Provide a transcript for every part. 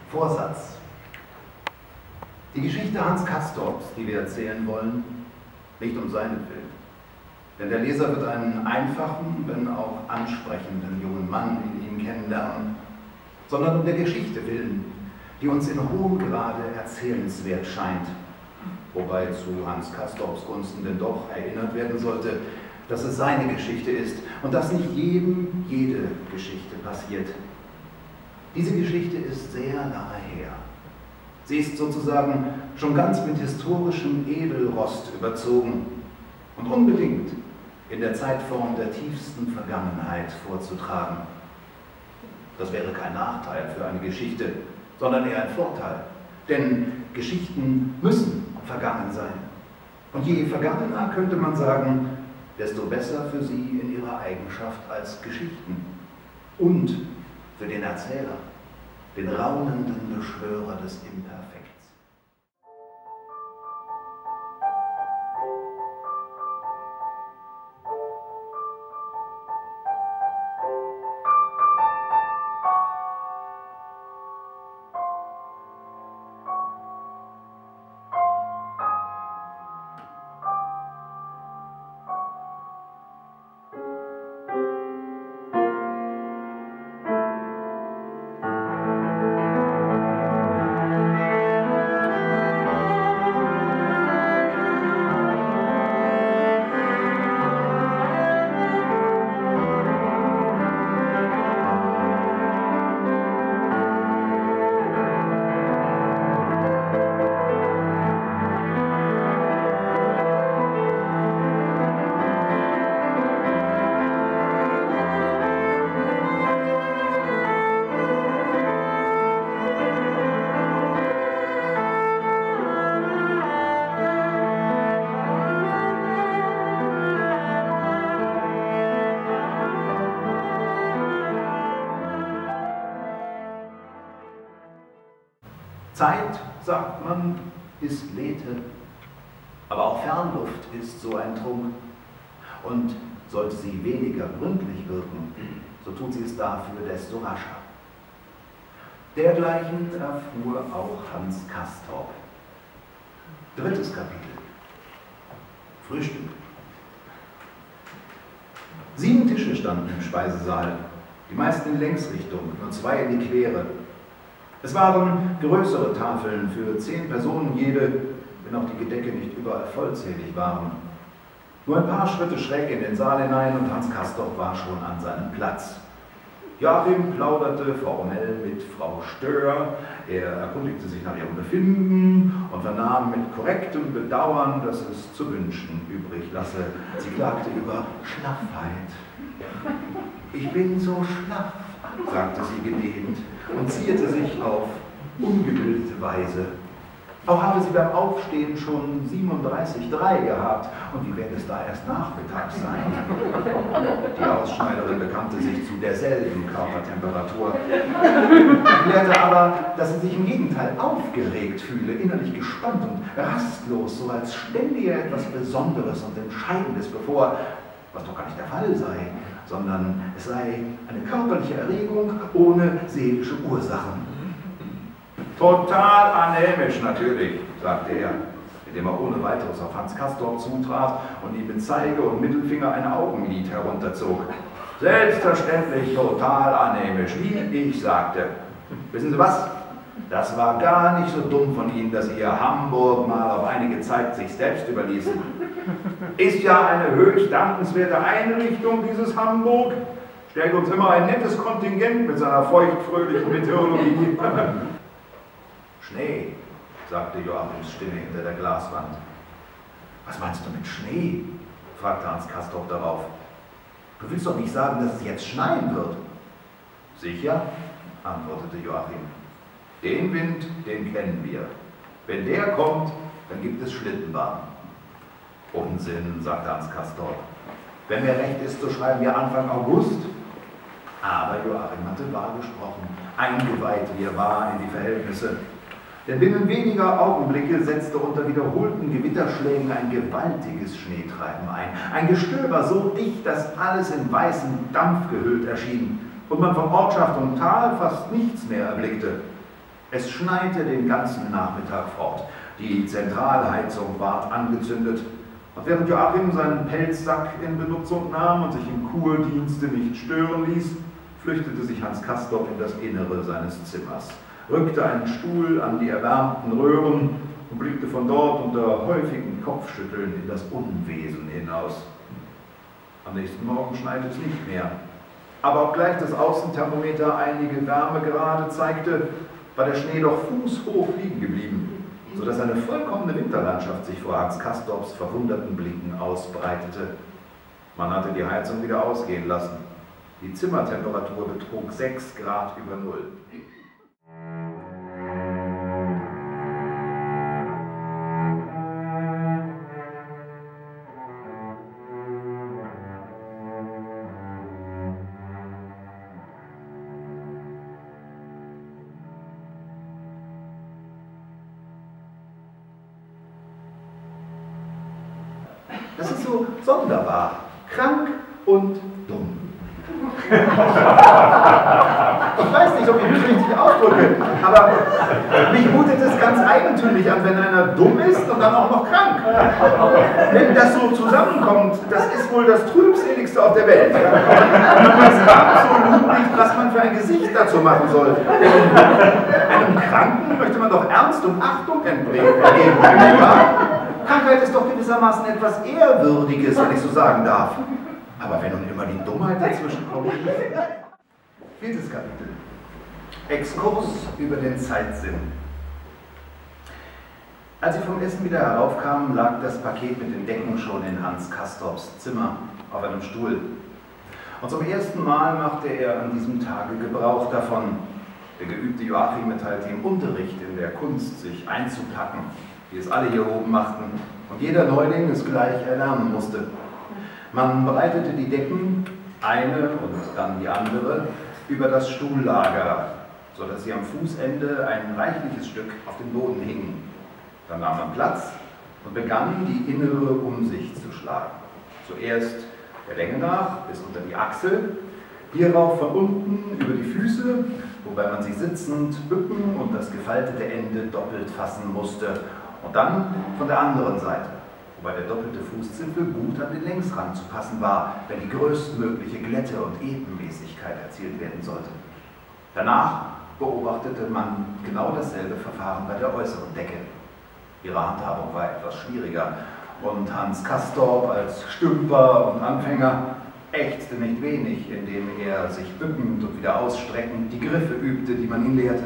Vorsatz. Die Geschichte Hans Castorps, die wir erzählen wollen, nicht um seinetwillen. Denn der Leser wird einen einfachen, wenn auch ansprechenden jungen Mann in ihm kennenlernen, sondern um der Geschichte willen, die uns in hohem Grade erzählenswert scheint, wobei zu Hans Castorps Gunsten denn doch erinnert werden sollte, dass es seine Geschichte ist und dass nicht jedem jede Geschichte passiert. Diese Geschichte ist sehr nahe her. Sie ist sozusagen schon ganz mit historischem Edelrost überzogen und unbedingt in der Zeitform der tiefsten Vergangenheit vorzutragen. Das wäre kein Nachteil für eine Geschichte, sondern eher ein Vorteil, denn Geschichten müssen vergangen sein. Und je vergangener, könnte man sagen, desto besser für sie in ihrer Eigenschaft als Geschichten und für den Erzähler, den raunenden Beschwörer des Imperfekts. Zeit, sagt man, ist Lethe, aber auch Fernluft ist so ein Trunk. Und sollte sie weniger gründlich wirken, so tut sie es dafür desto rascher. Dergleichen erfuhr auch Hans Castorp. 3. Kapitel. Frühstück. 7 Tische standen im Speisesaal, die meisten in Längsrichtung, nur 2 in die Quere. Es waren größere Tafeln für 10 Personen jede, wenn auch die Gedecke nicht überall vollzählig waren. Nur ein paar Schritte schräg in den Saal hinein und Hans Castorp war schon an seinem Platz. Joachim plauderte formell mit Frau Stör, er erkundigte sich nach ihrem Befinden und vernahm mit korrektem Bedauern, dass es zu wünschen übrig lasse. Sie klagte über Schlaffheit. »Ich bin so schlaff«, sagte sie gedehnt und zierte sich auf ungebildete Weise. Auch habe sie beim Aufstehen schon 37,3 gehabt und wie werde es da erst Nachmittag sein? Die Ausschneiderin bekannte sich zu derselben Körpertemperatur, erklärte aber, dass sie sich im Gegenteil aufgeregt fühle, innerlich gespannt und rastlos, so als stände ihr etwas Besonderes und Entscheidendes bevor, was doch gar nicht der Fall sei, sondern es sei eine körperliche Erregung ohne seelische Ursachen. Total anämisch natürlich, sagte er, indem er ohne weiteres auf Hans Castorp zutrat und ihm mit Zeige und Mittelfinger ein Augenlid herunterzog. Selbstverständlich total anämisch, wie ich sagte. Wissen Sie was? Das war gar nicht so dumm von Ihnen, dass Sie Ihr Hamburg mal auf einige Zeit sich selbst überließen. Ist ja eine höchst dankenswerte Einrichtung, dieses Hamburg. Stellt uns immer ein nettes Kontingent mit seiner feuchtfröhlichen Meteorologie. Schnee, sagte Joachims Stimme hinter der Glaswand. Was meinst du mit Schnee? Fragte Hans Castorp darauf. Du willst doch nicht sagen, dass es jetzt schneien wird. Sicher, antwortete Joachim. Den Wind, den kennen wir. Wenn der kommt, dann gibt es Schlittenbahn. Unsinn, sagte Hans Castorp. Wenn mir recht ist, so schreiben wir Anfang August. Aber Joachim hatte wahr gesprochen, eingeweiht wie er war in die Verhältnisse. Denn binnen weniger Augenblicke setzte unter wiederholten Gewitterschlägen ein gewaltiges Schneetreiben ein. Ein Gestöber so dicht, dass alles in weißen Dampf gehüllt erschien und man von Ortschaft und Tal fast nichts mehr erblickte. Es schneite den ganzen Nachmittag fort. Die Zentralheizung ward angezündet. Und während Joachim seinen Pelzsack in Benutzung nahm und sich im Kurdienste nicht stören ließ, flüchtete sich Hans Castorp in das Innere seines Zimmers, rückte einen Stuhl an die erwärmten Röhren und blickte von dort unter häufigen Kopfschütteln in das Unwesen hinaus. Am nächsten Morgen schneite es nicht mehr. Aber obgleich das Außenthermometer einige Wärmegrade zeigte, war der Schnee doch fußhoch liegen geblieben, sodass eine vollkommene Winterlandschaft sich vor Hans Castorps verwunderten Blicken ausbreitete. Man hatte die Heizung wieder ausgehen lassen. Die Zimmertemperatur betrug 6 Grad über Null. Das ist so sonderbar, krank und dumm. Ich weiß nicht, ob ich mich richtig ausdrücke, aber mich mutet es ganz eigentümlich an, wenn einer dumm ist und dann auch noch krank. Wenn das so zusammenkommt, das ist wohl das Trübseligste auf der Welt. Man weiß absolut nicht, was man für ein Gesicht dazu machen soll. Einem Kranken möchte man doch Ernst und Achtung entgegengeben. Krankheit ist doch gewissermaßen etwas Ehrwürdiges, wenn ich so sagen darf. Aber wenn nun immer die Dummheit dazwischen kommt. 4. Kapitel. Exkurs über den Zeitsinn. Als sie vom Essen wieder heraufkamen, lag das Paket mit den Decken schon in Hans Castorps Zimmer auf einem Stuhl. Und zum ersten Mal machte er an diesem Tage Gebrauch davon. Der geübte Joachim erteilte ihm Unterricht in der Kunst, sich einzupacken, wie es alle hier oben machten, und jeder Neuling es gleich erlernen musste. Man breitete die Decken, eine und dann die andere, über das Stuhllager, sodass sie am Fußende ein reichliches Stück auf dem Boden hingen. Dann nahm man Platz und begann, die innere Umsicht zu schlagen. Zuerst der Länge nach bis unter die Achsel, hierauf von unten über die Füße, wobei man sie sitzend bücken und das gefaltete Ende doppelt fassen musste, und dann von der anderen Seite, wobei der doppelte Fußzipfel gut an den Längsrand zu passen war, wenn die größtmögliche Glätte und Ebenmäßigkeit erzielt werden sollte. Danach beobachtete man genau dasselbe Verfahren bei der äußeren Decke. Ihre Handhabung war etwas schwieriger und Hans Castorp als Stümper und Anfänger ächzte nicht wenig, indem er sich bückend und wieder ausstreckend die Griffe übte, die man ihn lehrte.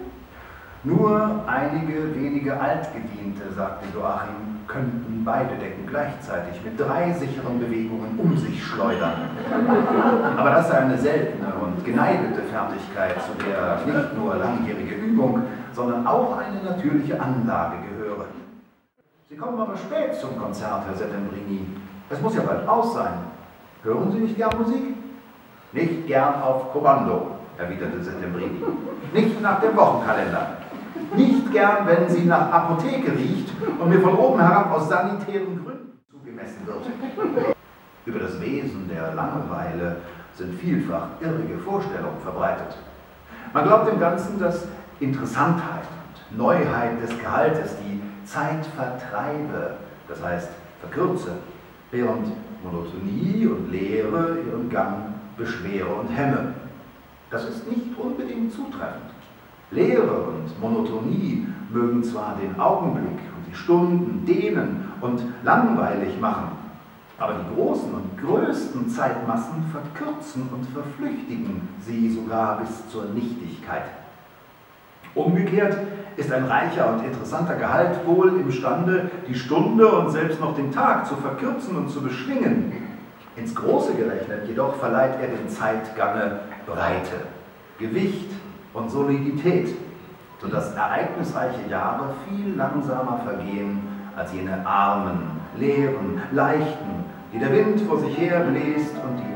Nur einige wenige Altgediente, sagte Joachim, könnten beide Decken gleichzeitig mit 3 sicheren Bewegungen um sich schleudern. Aber das sei eine seltene und geneigte Fertigkeit, zu der nicht nur langjährige Übung, sondern auch eine natürliche Anlage gehöre. Sie kommen aber spät zum Konzert, Herr Settembrini. Es muss ja bald aus sein. Hören Sie nicht gern Musik? Nicht gern auf Kommando, erwiderte Settembrini. Nicht nach dem Wochenkalender. Nicht gern, wenn sie nach Apotheke riecht und mir von oben herab aus sanitären Gründen zugemessen wird. Über das Wesen der Langeweile sind vielfach irrige Vorstellungen verbreitet. Man glaubt im Ganzen, dass Interessantheit und Neuheit des Gehaltes die Zeit vertreibe, das heißt verkürze, während Monotonie und Leere ihren Gang beschwere und hemme. Das ist nicht unbedingt zutreffend. Leere und Monotonie mögen zwar den Augenblick und die Stunden dehnen und langweilig machen, aber die großen und größten Zeitmassen verkürzen und verflüchtigen sie sogar bis zur Nichtigkeit. Umgekehrt ist ein reicher und interessanter Gehalt wohl imstande, die Stunde und selbst noch den Tag zu verkürzen und zu beschwingen. Ins Große gerechnet jedoch verleiht er dem Zeitgange Breite, Gewicht und Solidität, sodass ereignisreiche Jahre viel langsamer vergehen als jene armen, leeren, leichten, die der Wind vor sich her bläst und die